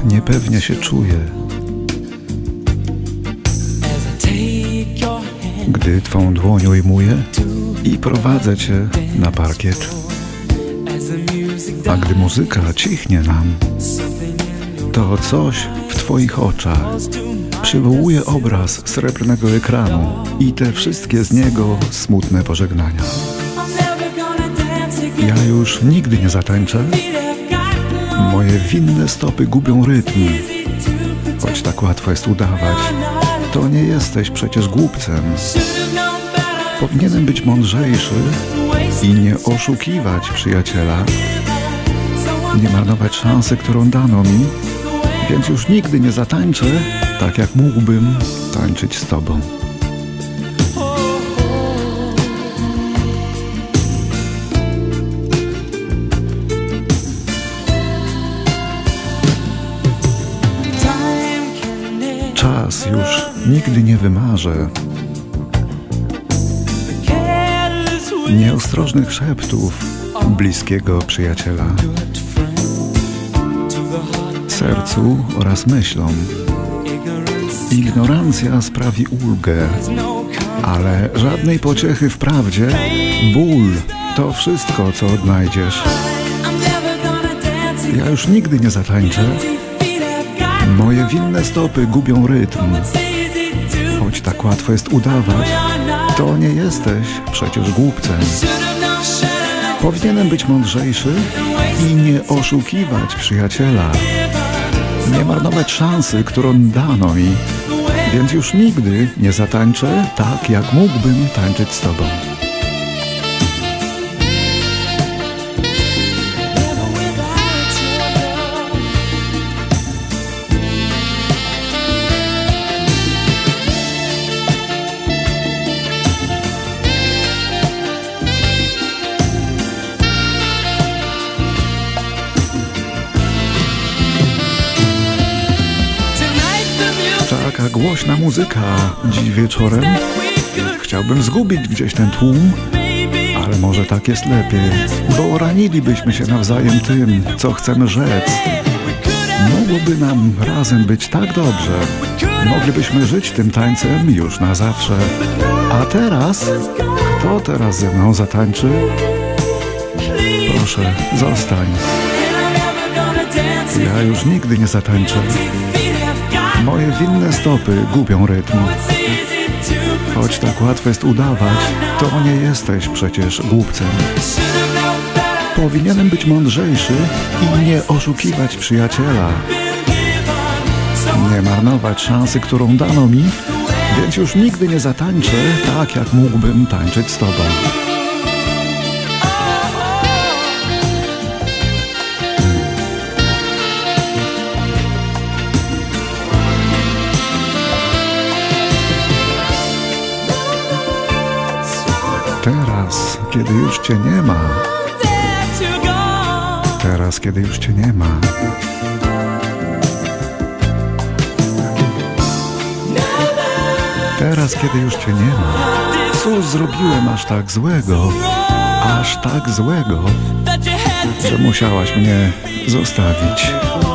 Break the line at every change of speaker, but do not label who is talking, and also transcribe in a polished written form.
niepewnie się czuję, gdy Twą dłoń ujmuję i prowadzę Cię na parkiet. A gdy muzyka cichnie nam, to coś w Twoich oczach przywołuje obraz srebrnego ekranu i te wszystkie z niego smutne pożegnania. Ja już nigdy nie zatańczę, moje winne stopy gubią rytm. Choć tak łatwo jest udawać, to nie jesteś przecież głupcem. Powinienem być mądrzejszy i nie oszukiwać przyjaciela, nie marnować szansy, którą dano mi, więc już nigdy nie zatańczę tak, jak mógłbym tańczyć z Tobą. Czas już nigdy nie wymarzę nieostrożnych szeptów bliskiego przyjaciela, sercu oraz myślom. Ignorancja sprawi ulgę, ale żadnej pociechy w prawdzie. Ból to wszystko, co odnajdziesz. Ja już nigdy nie zatańczę, moje winne stopy gubią rytm. Choć tak łatwo jest udawać, to nie jesteś przecież głupcem. Powinienem być mądrzejszy i nie oszukiwać przyjaciela, nie marnować szansy, którą dano mi, więc już nigdy nie zatańczę tak, jak mógłbym tańczyć z Tobą. Taka głośna muzyka dziś wieczorem. Chciałbym zgubić gdzieś ten tłum, ale może tak jest lepiej, bo ranilibyśmy się nawzajem tym, co chcemy rzec. Mogłoby nam razem być tak dobrze. Moglibyśmy żyć tym tańcem już na zawsze. A teraz? Kto teraz ze mną zatańczy? Proszę, zostań. Ja już nigdy nie zatańczę. Moje winne stopy gubią rytm. Choć tak łatwo jest udawać, to nie jesteś przecież głupcem. Powinienem być mądrzejszy i nie oszukiwać przyjaciela, nie marnować szansy, którą dano mi, więc już nigdy nie zatańczę tak, jak mógłbym tańczyć z Tobą. Teraz, kiedy już Cię nie ma. Teraz, kiedy już Cię nie ma. Teraz, kiedy już Cię nie ma. Cóż zrobiłem aż tak złego, że musiałaś mnie zostawić.